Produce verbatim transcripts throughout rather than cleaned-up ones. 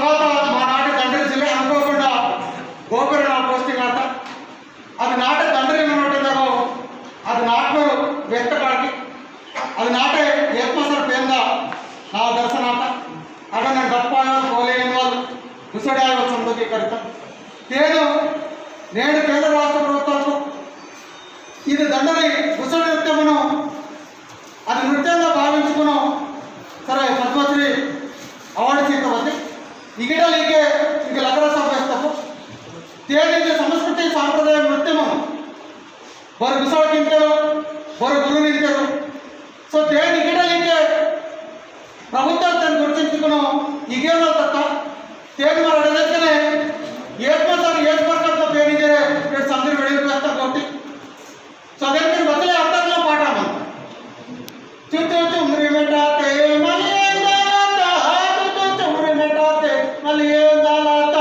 తర్వాత మా నాటి తండ్రి జిల్లా అనుకోకుండా గోపుర నా పోస్టింగ్ అంట అది నాటే తండ్రి ఏమనుంటుందో అది నాటు వ్యక్త కాడికి అది నాటే ఏత్మసర పేద నా దర్శనాట అక్కడ నేను గొప్ప పోలేని వాళ్ళు ముసడాయ సంబోధీకరిత నేను నేడు కేంద్ర రాష్ట్ర ప్రభుత్వాలకు ఇది దండని ముసలి నృత్యమును అది నృత్యంగా భావించుకును సరే పద్మశ్రీ అవార్డు సీతవద్ది ఇగిటలీకే ఇంక లగర సభ్యస్తపు తేలించే సంస్కృతి సాంప్రదాయ నృత్యము వారు గుసడి తింటారు వారు గురు నింటారు సో తేని ఇగిటలీకే ప్రభుత్వం తను గుర్తించుకును ఇగేనో తత్త తేని మరి అడగనే ఏత్మసారి ఏజ్ పర్కత్తో పేనించే సందరి వెడికి వేస్తారు కాబట్టి సో అదే బదులే అర్థంలో పాట మనం చుట్టూ చుమ్రి మెటాతే మళ్ళీ ఏం దాలాత చుట్టూ చుమ్రి మెటాతే మళ్ళీ ఏం దాలాత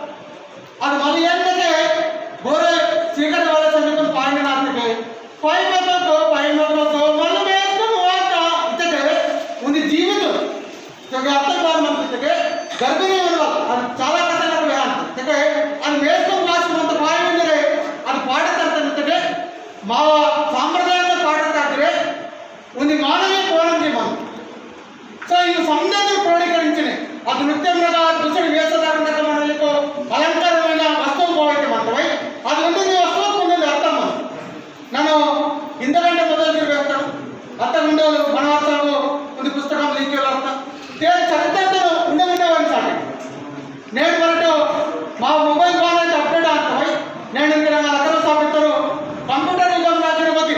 అది మళ్ళీ ఏంటంటే గోరే చీకటి వాళ్ళ చదువుకుని పాండినాథకి పై మొక్కతో పై మొక్కతో మళ్ళీ వేసుకుని వాట ఇతకే ఉంది జీవితం అర్థం కాదు మనకి ఇతకే గర్భిణీ ఉన్నవాళ్ళు అది చాలా కథలకు వేయాలి ఇతకే అది వేసుకుని రాసినంత పాయిందే అది పాడతారు ఇతకే మా సాంప్రదాయంగా పాడతారే ఉంది మానవీయ కోణం మనం సో ఈ సౌందర్యం క్రోడీకరించినాయి అది నృత్యంగా దుసడి వేషధారణ మనకు అలంకారమైన వస్తువు పోవైతే మంటమై అది ఉంటుంది వస్తువు ఉంటుంది అర్థం మనం నన్ను ఇంతకంటే మొదలు వేస్తాను అర్థం ఉండేవాళ్ళు మనవాసాలు కొన్ని పుస్తకం లీకేలు అర్థం నేను చరిత్రతో ఉండే ఉండేవాడిని సార్ నేను మనకు మా మొబైల్ ఫోన్ అయితే అప్డేట్ అర్థమై నేను ఇంకా నా దగ్గర సాగుతారు కంప్యూటర్ యుగం నా తిరుపతి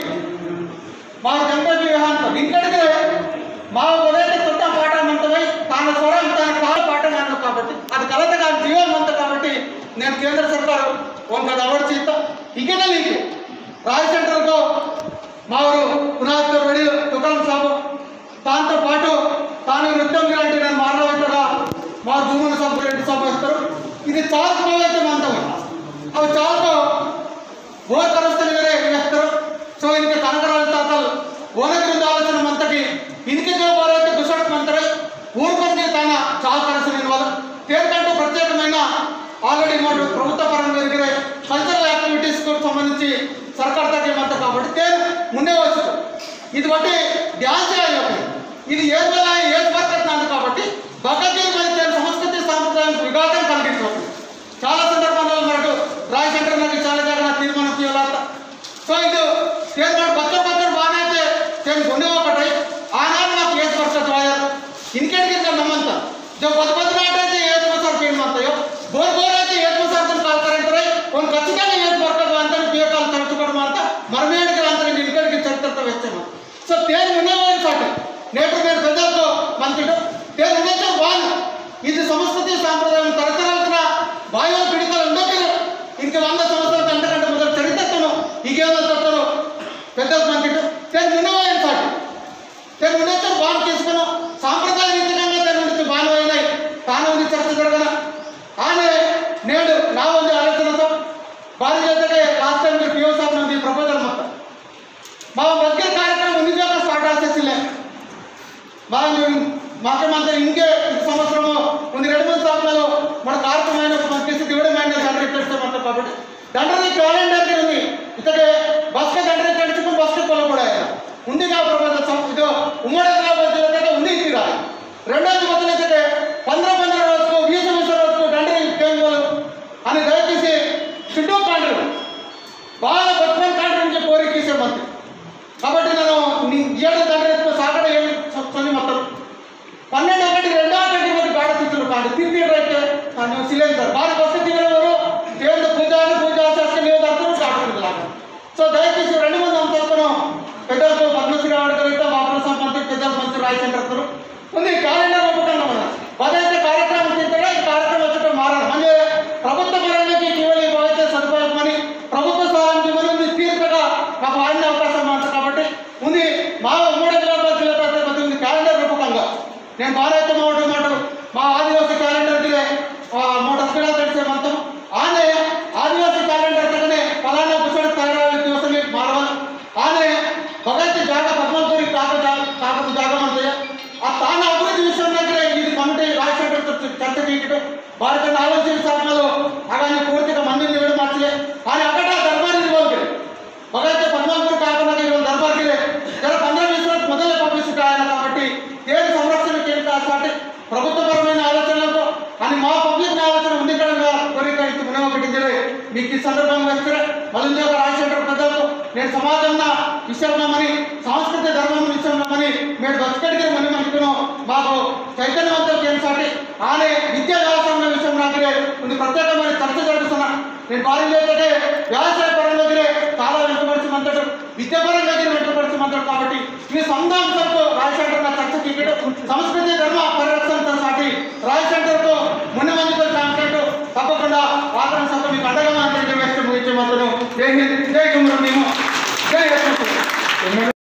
మా గణపతి వివాహంతో ఇంకడికి మా ఉదయం కొత్త పాట మంతమై తన స్వరం తన కాల పాట అన్నాను కాబట్టి అది కలత కాదు జీవం అంత కాబట్టి నేను కేంద్ర సర్కారు ఒక అవార్డు చేస్తా ఇక నీకు రాయ్ సెంటర్కు మా ఊరు పునాదితో వెడి తుకాం సాబు దాంతో పాటు తాను నృత్యం లాంటి నేను మానవుతారా మా జూమన సభ్యులు రెడ్డి సభ ఇస్తారు ఇది చాలు అయితే మంతమై అవి చాలుతో ఓ కరస్తలు వేరే వేస్తారు సో ఇంక కనకరాజు తాతలు ఓనగిరి ఆలోచన మంతకి ఇంటికి దేవాలైతే గుసడు మంతరై ఊరుకొని తన చాలా కరసిన వాళ్ళు పేరుకంటూ ప్రత్యేకమైన ఆల్రెడీ మాకు ప్రభుత్వ పరంగా జరిగే కల్చరల్ యాక్టివిటీస్కు సంబంధించి సర్కార్ తగ్గమంత కాబట్టి తేను ముందే వచ్చు ఇది బట్టి డ్యాన్స్ చేయాలి ఇది ఏది వేళ ఏది పడుతుంది కాబట్టి భగవద్గీత మరి సంస్కృతి సాంప్రదాయానికి విఘాతం కలిగించవచ్చు చాలా సందర్భాల్లో మనకు రాయ్ సెంటర్ నాకు చాలా జాగా తీర్మానం చేయాలి సో ఇది నేను బచ్చ బచ్చ బాగానే అయితే నేను గుండె ఒకటి ఆనాడు నాకు ఏది పడుతుంది రాయాలి ఇంకెడికి నమ్మంత जो पद पदनाटे ఏది మసార్ పేరు మంతయో బోర్ బోర్ అయితే ఏది మసార్ తో కాల్ కరెంటరై కొన్ ఖచ్చితంగా ఏది వర్కర్ అంతా పేకాలు తడుచుకోవడం అంతా మరమేడికి అంతా ఇంకెడికి చరిత్రతో వచ్చాము సో తేను ఉన్నవాడి సాటి నేటి నేను పెద్దతో మంత్రిడు తేను ఉన్నతో వాళ్ళు ఇది సంస్కృతి సాంప్రదాయం తరతరాలుగా బాయో పిడికలు ఉండదు ఇంకా వంద సంవత్సరాల అంతకంటే మొదలు చరిత్రను ఇగేదో తత్తరు పెద్ద మంత్రిడు తేను ఉన్నవాడి సాటి తేను ఉన్నతో బాగా తీసుకున్నాం సాంప్రదాయ రీతిగా తేను బాగా అయినాయి తాను ఉంది చర్చ జరగన ఆమె నేడు నా ఉంది ఆలోచనతో భారీ చేతకే లాస్ట్ టైం మీరు పిఓ సాబ్ నుండి ప్రపోజల్ మొత్తం మా మధ్య కార్యక్రమం నిజంగా స్టార్ట్ చేసేసిలే మా మాకేమంతా ఇంకే సంవత్సరము కొన్ని రెండు మూడు సార్లు మన కార్యక్రమైన తీసుకు ఇవ్వడమైన దండరీ చేస్తామంటారు కాబట్టి దండరీ క్యాలెండర్ ఉంది ఇతడే బస్కే దండరీ కడుచుకుని బస్కే కొలబడా ఉంది నా ప్రపోజల్ ఇదో ఉమ్మడి హైదరాబాద్ ఉంది ఇది రెండోది మొదలైతే పంద్ర పంద్ర రోజుకు వీస వీస రోజుకు దండరీ కేంద్రాలు అని దయచేసి చుట్టూ కాండ్రు బాగా బతుకని కాండ్రు నుంచి కోరిక తీసే మంత్రి కాబట్టి నేను ఏడు దండరీతో సాగడ ఏమి చొని మొత్తం పన్నెండు ఒకటి రెండో ఒకటి ఒకటి గాడ తిట్టులు కాండి తిరిగి అయితే సిలిండర్ బాగా బస్సు దిగలేవారు దేవుడు పూజ అని పూజ చేస్తే లేదు అర్థం కాకుండా సో దయచేసి రెండు మంది అంతను పెద్దలకు పద్మశ్రీ అవార్డు కలిగితే మా ప్రసాద్ మంత్రి పెద్దల మంత్రి రాయ్ సెంటర్ ఉంది క్యాలెండర్ ఒప్పుకున్నాం మన పదైతే కార్యక్రమం తింటే ఈ కార్యక్రమం వచ్చేట మారాలి అంటే ప్రభుత్వ పరంగా ఇవ్వాలి అయితే సదుపాయమని ప్రభుత్వ సహాయం ఇవ్వని తీర్పుగా మాకు ఆడిన అవకాశం అంట కాబట్టి ఉంది మా ఉమ్మడి హైదరాబాద్ జిల్లా ఉంది క్యాలెండర్ రూపకంగా నేను భారత మాట మాట మా ఆదివాసీ క్యాలెండర్కి మూడు వారితో ఆలోచన సాధనలో అలాగే పూర్తిగా మందిని ఇవ్వడం మార్చలే కానీ అక్కడ దర్బార్ ఇవ్వాలి మగైతే పద్మాంకుడు కాకుండా ఇవ్వాలి దర్బార్కి జర పంద్రह बीस రోజు మొదలే పంపిస్తుంటే ఆయన కాబట్టి ఏది సంరక్షణ కేంద్ర కాబట్టి ప్రభుత్వపరమైన ఆలోచనలతో అని మా పబ్లిక్ ఆలోచన ఉండికరంగా కోరిక మునవకటించలే మీకు ఈ సందర్భంగా వస్తే మళ్ళీ ఒక రాజశేఖర ప్రజలకు నేను సమాజంలో విషయమని సాంస్కృతిక ధర్మం విషయమని మేము బతుకడిగే మని అనుకున్నాం మాకు చైతన్యవంతం చేసాటి ఆనే విద్యా వ్యవసాయం విషయం నాకే కొన్ని ప్రత్యేకమైన చర్చ జరుగుతున్నా నేను భారీ లేకపోతే వ్యవసాయ పరం దగ్గరే చాలా వెంటబడుచుమంటాడు విద్యాపరం దగ్గర వెంటబడుచుమంటాడు కాబట్టి ఈ సంఘాంశంతో రాజశేఖర చర్చకి సంస్కృతి ధర్మ పరిరక్షణతో సాటి రాజశేఖర్తో మున్న మందితో తప్పకుండా